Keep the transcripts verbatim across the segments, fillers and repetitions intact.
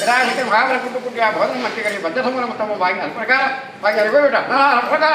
ಯಥಾಶಕ್ತಿ ಭಾಗಗಳ ಕುಟ್ಟು ಕುಟ್ಟಿ ಆ ಭವನ ಮಟ್ಟಿಗೆ ಬದ್ಧ ಸಂಬಂಧ ಮತ್ತು ಭಾಗ್ಯ ಅದು ಪ್ರಕಾರ ಭಾಗ್ಯ ಅರಿಬೇಡ ಪ್ರಕಾರ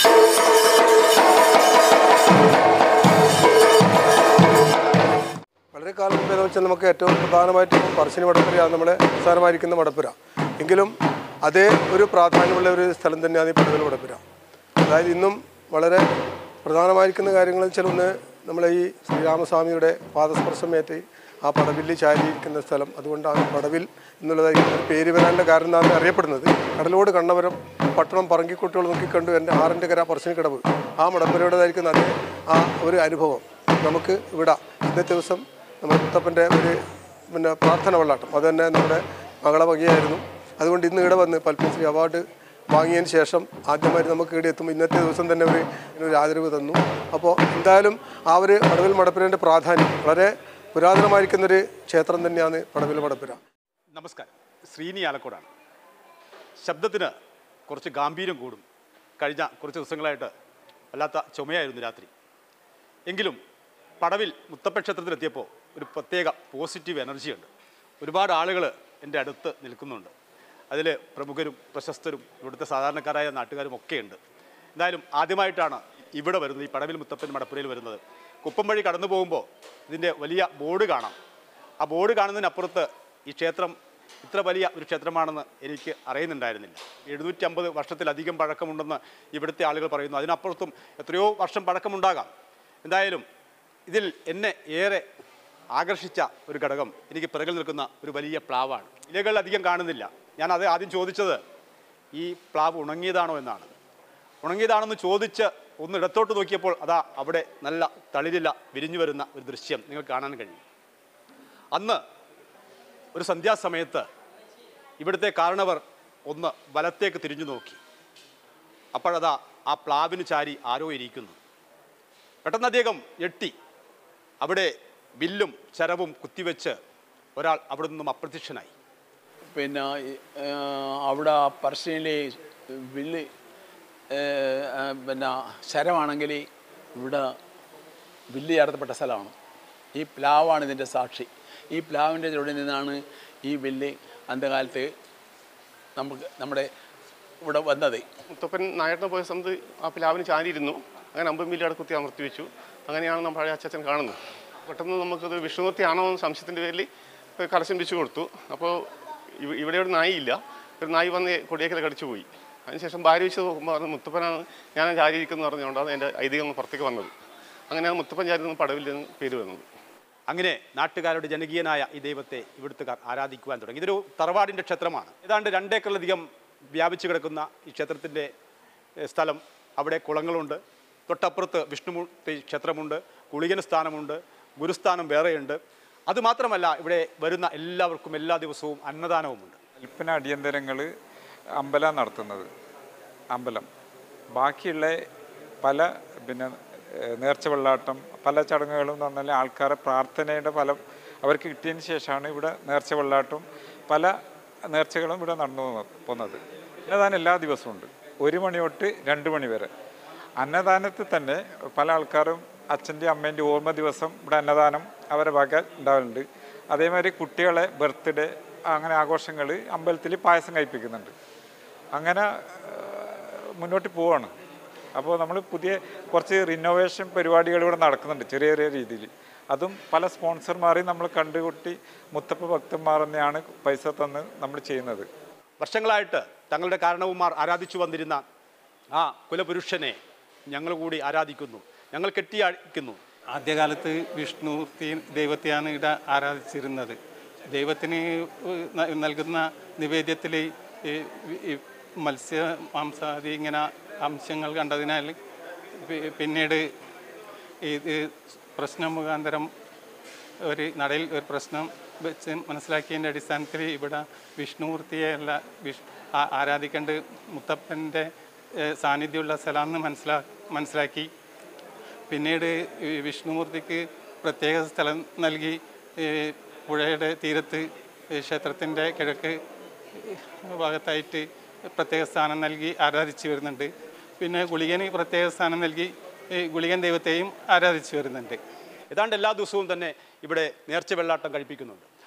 വളരെ കാലം മുമ്പ് എന്ന് വെച്ചാൽ നമുക്ക് ഏറ്റവും പ്രധാനമായിട്ടും പറശ്ശിനി മടപ്പുരയാണ് നമ്മുടെ പ്രധാനമായിരിക്കുന്ന മടപ്പുര. എങ്കിലും അതേ ഒരു പ്രാധാന്യമുള്ള ഒരു സ്ഥലം തന്നെയാണ് ഈ പടവിൽ മടപ്പുര. അതായത് ഇന്നും വളരെ പ്രധാനമായിരിക്കുന്ന കാര്യങ്ങളെന്ന് വെച്ചാൽ ഒന്ന് നമ്മളെ ഈ ശ്രീരാമസ്വാമിയുടെ പാദസ്പർശമേറ്റ് ആ പടവിൽ ചാരിയിരിക്കുന്ന സ്ഥലം. അതുകൊണ്ടാണ് പടവിൽ എന്നുള്ളതായിരിക്കും പേര് വരാനുള്ള കാരണം എന്നാണ് അറിയപ്പെടുന്നത്. കടലോട് കണ്ണപുരം പട്ടണം പറങ്കിക്കുട്ടികൾ നോക്കിക്കണ്ടു എൻ്റെ ആറിൻ്റെ കര പറശ്ശിനിക്കടവ് ആ മടപ്പുരയുടേതായിരിക്കുന്ന അതേ ആ ഒരു അനുഭവം നമുക്ക് ഇവിടെ ഇന്നത്തെ ദിവസം നമ്മുടെ മുത്തപ്പൻ്റെ ഒരു പിന്നെ പ്രാർത്ഥന വെള്ളാട്ടം അത് തന്നെ നമ്മുടെ മകളവകയായിരുന്നു. അതുകൊണ്ട് ഇന്ന് ഇവിടെ വന്ന് പത്മശ്രീ അവാർഡ് വാങ്ങിയതിന് ശേഷം ആദ്യമായിട്ട് നമുക്ക് ഇവിടെ എത്തുമ്പോൾ ഇന്നത്തെ ദിവസം തന്നെ ഒരു ഒരു ആദരവ് തന്നു. അപ്പോൾ എന്തായാലും ആ ഒരു പടവിൽ മടപ്പുരേൻ്റെ പ്രാധാന്യം വളരെ പുരാതനമായിരിക്കുന്നൊരു ക്ഷേത്രം തന്നെയാണ് പടവിൽ മടപ്പുര. നമസ്കാരം, ശ്രീനി ആലക്കോടാണ്. ശബ്ദത്തിന് കുറച്ച് ഗാംഭീര്യം കൂടും. കഴിഞ്ഞ കുറച്ച് ദിവസങ്ങളായിട്ട് വല്ലാത്ത ചുമയായിരുന്നു രാത്രി. എങ്കിലും പടവിൽ മുത്തപ്പൻ ക്ഷേത്രത്തിലെത്തിയപ്പോൾ ഒരു പ്രത്യേക പോസിറ്റീവ് എനർജിയുണ്ട്. ഒരുപാട് ആളുകൾ എൻ്റെ അടുത്ത് നിൽക്കുന്നുണ്ട്. അതിൽ പ്രമുഖരും പ്രശസ്തരും ഇവിടുത്തെ സാധാരണക്കാരായ നാട്ടുകാരും ഒക്കെ ഉണ്ട്. എന്തായാലും ആദ്യമായിട്ടാണ് ഇവിടെ വരുന്നത്, ഈ പടവിൽ മുത്തപ്പൻ മടപ്പുരയിൽ വരുന്നത്. കുപ്പം വഴി കടന്നു പോകുമ്പോൾ ഇതിൻ്റെ വലിയ ബോർഡ് കാണാം. ആ ബോർഡ് കാണുന്നതിനപ്പുറത്ത് ഈ ക്ഷേത്രം ഇത്ര വലിയ ഒരു ക്ഷേത്രമാണെന്ന് എനിക്ക് അറിയുന്നുണ്ടായിരുന്നില്ല. എഴുന്നൂറ്റി അമ്പത് വർഷത്തിലധികം പഴക്കമുണ്ടെന്ന് ഇവിടുത്തെ ആളുകൾ പറയുന്നു. അതിനപ്പുറത്തും എത്രയോ വർഷം പഴക്കമുണ്ടാകാം. എന്തായാലും ഇതിൽ എന്നെ ഏറെ ആകർഷിച്ച ഒരു ഘടകം എനിക്ക് പിറകിൽ നിൽക്കുന്ന ഒരു വലിയ പ്ലാവാണ്. ഇലകൾ അധികം കാണുന്നില്ല. ഞാൻ അത് ആദ്യം ചോദിച്ചത് ഈ പ്ലാവ് ഉണങ്ങിയതാണോ എന്നാണ്. ഉണങ്ങിയതാണെന്ന് ചോദിച്ച് ഒന്ന് ഇടത്തോട്ട് നോക്കിയപ്പോൾ അതാ അവിടെ നല്ല തളിരില വിരിഞ്ഞു വരുന്ന ഒരു ദൃശ്യം നിങ്ങൾക്ക് കാണാൻ കഴിയും. അന്ന് ഒരു സന്ധ്യാസമയത്ത് ഇവിടുത്തെ കാരണവർ ഒന്ന് വലത്തേക്ക് തിരിഞ്ഞു നോക്കി. അപ്പോഴതാ ആ പ്ലാവിന് ചാരി ആരോ ഇരിക്കുന്നു. പെട്ടെന്ന് അദ്ദേഹം ഞെട്ടി. അവിടെ വില്ലും ചരവും കുത്തിവെച്ച് ഒരാൾ അവിടെ നിന്നും അപ്രത്യക്ഷനായി. പിന്നെ അവിടെ പറശ്ശിനിയിലെ വില്ല് പിന്നെ ശരമാണെങ്കിൽ ഇവിടെ വില്ല് ചേർത്തപ്പെട്ട സ്ഥലമാണ്. ഈ പ്ലാവാണ് ഇതിൻ്റെ സാക്ഷി. ഈ പ്ലാവിൻ്റെ ചുവടിൽ നിന്നാണ് ഈ വില്ല് അന്ധകാലത്ത് നമുക്ക് നമ്മുടെ ഇവിടെ വന്നത്. മുത്തപ്പൻ നായട്ടന് പോയ സമയത്ത് ആ പ്ലാവിന് ചാരിയിരുന്നു. അങ്ങനെ അമ്പും വില്ല് അവിടെ കുത്തി അമർത്തി വെച്ചു. അങ്ങനെയാണ് നമ്മൾ പഴയ അച്ഛൻ കാണുന്നത്. പെട്ടെന്ന് നമുക്കത് വിഷ്ണുമൂർത്തിയാണോ എന്ന സംശയത്തിൻ്റെ പേരിൽ കലശം വെച്ച് കൊടുത്തു. അപ്പോൾ ഇവിടെ ഒരു നായില്ല. ഒരു നായി വന്ന് കൊടിയേക്കല കടിച്ചു പോയി. അതിനുശേഷം ഭാര്യ വെച്ച് നോക്കുമ്പോൾ പറഞ്ഞ് മുത്തപ്പനാണ് ഞാൻ ചാരിയിരിക്കുന്നു പറഞ്ഞുകൊണ്ടാണ് എൻ്റെ ഐതിഹ്യം പുറത്തേക്ക് വന്നത്. അങ്ങനെയാണ് മുത്തപ്പൻ ചാരി പടവിൽ നിന്ന് പേര് വന്നത്. അങ്ങനെ നാട്ടുകാരുടെ ജനകീയനായ ഈ ദൈവത്തെ ഇവിടുത്തുകാർ ആരാധിക്കുവാൻ തുടങ്ങി. ഇതൊരു തറവാടിൻ്റെ ക്ഷേത്രമാണ്. ഏതാണ്ട് രണ്ടേക്കറിലധികം വ്യാപിച്ചു കിടക്കുന്ന ഈ ക്ഷേത്രത്തിൻ്റെ സ്ഥലം. അവിടെ കുളങ്ങളുണ്ട്. തൊട്ടപ്പുറത്ത് വിഷ്ണുമൂർത്തി ക്ഷേത്രമുണ്ട്. കുളികന സ്ഥാനമുണ്ട്. ഗുരുസ്ഥാനം വേറെയുണ്ട്. അതുമാത്രമല്ല ഇവിടെ വരുന്ന എല്ലാവർക്കും എല്ലാ ദിവസവും അന്നദാനവുമുണ്ട്. കൽപ്പന അടിയന്തരങ്ങൾ അമ്പലം നടത്തുന്നത് അമ്പലം ബാക്കിയുള്ള പല പിന്നെ നേർച്ച വെള്ളാട്ടം പല ചടങ്ങുകളും എന്ന് പറഞ്ഞാൽ ആൾക്കാരെ പ്രാർത്ഥനയുടെ ഫലം അവർക്ക് കിട്ടിയതിന് ശേഷമാണ് ഇവിടെ നേർച്ച വെള്ളാട്ടം പല നേർച്ചകളും ഇവിടെ നടന്നു പോകുന്നത്. അന്നദാനം എല്ലാ ദിവസവും ഉണ്ട്. ഒരു മണി തൊട്ട് രണ്ട് മണി വരെ. അന്നദാനത്തിൽ തന്നെ പല ആൾക്കാരും അച്ഛൻ്റെ അമ്മേൻ്റെ ഓർമ്മ ദിവസം ഇവിടെ അന്നദാനം അവരെ വക ഉണ്ടാവലുണ്ട്. അതേമാതിരി കുട്ടികളെ ബർത്ത്ഡേ അങ്ങനെ ആഘോഷങ്ങൾ അമ്പലത്തിൽ പായസം കഴിപ്പിക്കുന്നുണ്ട്. അങ്ങനെ മുന്നോട്ട് പോവാണ്. അപ്പോൾ നമ്മൾ പുതിയ കുറച്ച് റിനോവേഷൻ പരിപാടികൾ ഇവിടെ നടക്കുന്നുണ്ട് ചെറിയ ചെറിയ രീതിയിൽ. അതും പല സ്പോൺസർമാരെയും നമ്മൾ കണ്ടുകൂട്ടി മുത്തപ്പ ഭക്തന്മാർ തന്നെയാണ് പൈസ തന്ന് നമ്മൾ ചെയ്യുന്നത്. വർഷങ്ങളായിട്ട് തങ്ങളുടെ കാരണവന്മാർ ആരാധിച്ചു വന്നിരുന്ന ആ കുലപുരുഷനെ ഞങ്ങൾ കൂടി ആരാധിക്കുന്നു, ഞങ്ങൾ കെട്ടിയാടിക്കുന്നു. ആദ്യകാലത്ത് വിഷ്ണു ദൈവത്തെയാണ് ഇവിടെ ആരാധിച്ചിരുന്നത്. ദൈവത്തിന് നൽകുന്ന നിവേദ്യത്തിൽ മത്സ്യ മാംസാദി ഇങ്ങനെ അംശങ്ങൾ കണ്ടതിനാൽ പിന്നീട് ഇത് പ്രശ്നം മുഖാന്തരം ഒരു നടയിൽ ഒരു പ്രശ്നം വെച്ച് മനസ്സിലാക്കിയതിൻ്റെ അടിസ്ഥാനത്തിൽ ഇവിടെ വിഷ്ണുമൂർത്തിയെയല്ല വിഷ് ആരാധിക്കേണ്ട മുത്തപ്പൻ്റെ സാന്നിധ്യമുള്ള സ്ഥലമാണെന്ന് മനസ്സിലാ മനസ്സിലാക്കി പിന്നീട് വിഷ്ണുമൂർത്തിക്ക് പ്രത്യേക സ്ഥലം നൽകി പുഴയുടെ തീരത്ത് ക്ഷേത്രത്തിൻ്റെ കിഴക്ക് ഭാഗത്തായിട്ട് പ്രത്യേക സ്ഥാനം നൽകി ആരാധിച്ചു വരുന്നുണ്ട്. പിന്നെ ഗുളികന് പ്രത്യേക സ്ഥാനം നൽകി ഗുളികൻ ദൈവത്തെയും ആരാധിച്ചു വരുന്നുണ്ട്. ഏതാണ്ട് എല്ലാ ദിവസവും തന്നെ ഇവിടെ നേർച്ച വെള്ളാട്ടം കഴിപ്പിക്കുന്നുണ്ട്.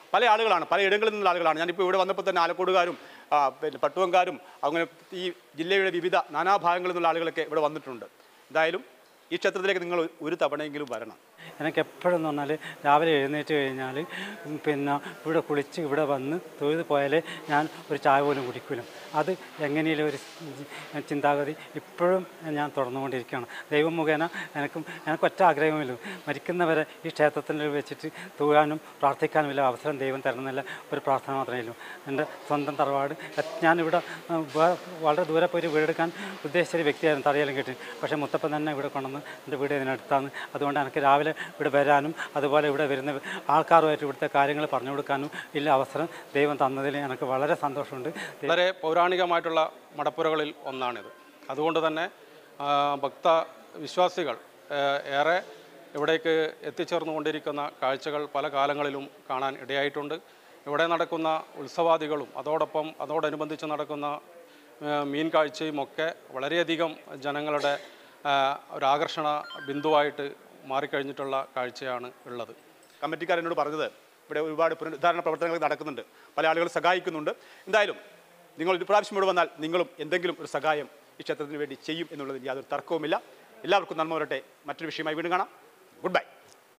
പല ആളുകളാണ്, പല ഇടങ്ങളിൽ നിന്നുള്ള ആളുകളാണ്. ഞാനിപ്പോൾ ഇവിടെ വന്നപ്പോൾ തന്നെ ആലക്കോടുകാരും പിന്നെ പട്ടുവങ്കാരും അങ്ങനെ ഈ ജില്ലയുടെ വിവിധ നാനാഭാഗങ്ങളിൽ നിന്നുള്ള ആളുകളൊക്കെ ഇവിടെ വന്നിട്ടുണ്ട്. എന്തായാലും ഈ ക്ഷേത്രത്തിലേക്ക് നിങ്ങൾ ഒരു തവണയെങ്കിലും വരണം. എനിക്ക് എപ്പോഴും എന്ന് പറഞ്ഞാൽ രാവിലെ എഴുന്നേറ്റ് കഴിഞ്ഞാൽ പിന്നെ ഇവിടെ കുളിച്ച് ഇവിടെ വന്ന് തൊഴുത് പോയാലേ ഞാൻ ഒരു ചായ പോലും കുടിക്കില്ല. അത് എങ്ങനെയും ഒരു ചിന്താഗതി ഇപ്പോഴും ഞാൻ തുടർന്നുകൊണ്ടിരിക്കുകയാണ്. ദൈവം മുഖേന എനിക്കും എനിക്ക് ഒറ്റ ആഗ്രഹമില്ല, മരിക്കുന്നവരെ ഈ ക്ഷേത്രത്തിൽ വെച്ചിട്ട് തൂകാനും പ്രാർത്ഥിക്കാനുമില്ല അവസരം ദൈവം തരുന്നില്ല ഒരു പ്രാർത്ഥന മാത്രമേ ഉള്ളൂ. എൻ്റെ സ്വന്തം തറവാട് ഞാനിവിടെ വളരെ ദൂരെ പോയി വീടെടുക്കാൻ ഉദ്ദേശിച്ചൊരു വ്യക്തിയായിരുന്നു, തടയലും കിട്ടി. പക്ഷേ മുത്തപ്പൻ തന്നെ ഇവിടെ കൊണ്ടുവന്ന് എൻ്റെ വീട് ഇതിനടുത്താണ്. അതുകൊണ്ട് എനിക്ക് രാവിലെ ഇവിടെ വരാനും അതുപോലെ ഇവിടെ വരുന്ന ആൾക്കാരുമായിട്ട് ഇവിടുത്തെ കാര്യങ്ങൾ പറഞ്ഞു കൊടുക്കാനും ഇല്ല അവസരം ദൈവം തന്നതിൽ എനിക്ക് വളരെ സന്തോഷമുണ്ട്. വളരെ പൗരാണികമായിട്ടുള്ള മടപ്പുരകളിൽ ഒന്നാണിത്. അതുകൊണ്ട് തന്നെ ഭക്ത വിശ്വാസികൾ ഏറെ ഇവിടേക്ക് എത്തിച്ചേർന്നുകൊണ്ടിരിക്കുന്ന കാഴ്ചകൾ പല കാലങ്ങളിലും കാണാൻ ഇടയായിട്ടുണ്ട്. ഇവിടെ നടക്കുന്ന ഉത്സവാദികളും അതോടൊപ്പം അതോടനുബന്ധിച്ച് നടക്കുന്ന മീൻ കാഴ്ചയും ഒക്കെ വളരെയധികം ജനങ്ങളുടെ ഒരാകർഷണ ബിന്ദുവായിട്ട് മാറിക്കഴിഞ്ഞിട്ടുള്ള കാഴ്ചയാണ് ഉള്ളത്. കമ്മിറ്റിക്കാരെന്നോട് പറഞ്ഞത് ഇവിടെ ഒരുപാട് പുനരുദ്ധാരണ പ്രവർത്തനങ്ങൾ നടക്കുന്നുണ്ട്, പല ആളുകൾ സഹായിക്കുന്നുണ്ട്. എന്തായാലും നിങ്ങൾ ഒരു പ്രാവശ്യം ഇവിടെ വന്നാൽ നിങ്ങളും എന്തെങ്കിലും ഒരു സഹായം ഈ ക്ഷേത്രത്തിന് വേണ്ടി ചെയ്യും എന്നുള്ളതിൽ യാതൊരു തർക്കവുമില്ല. എല്ലാവർക്കും നന്മ വരട്ടെ. മറ്റൊരു വിഷയമായി വീണ്ടും കാണാം. Good bye.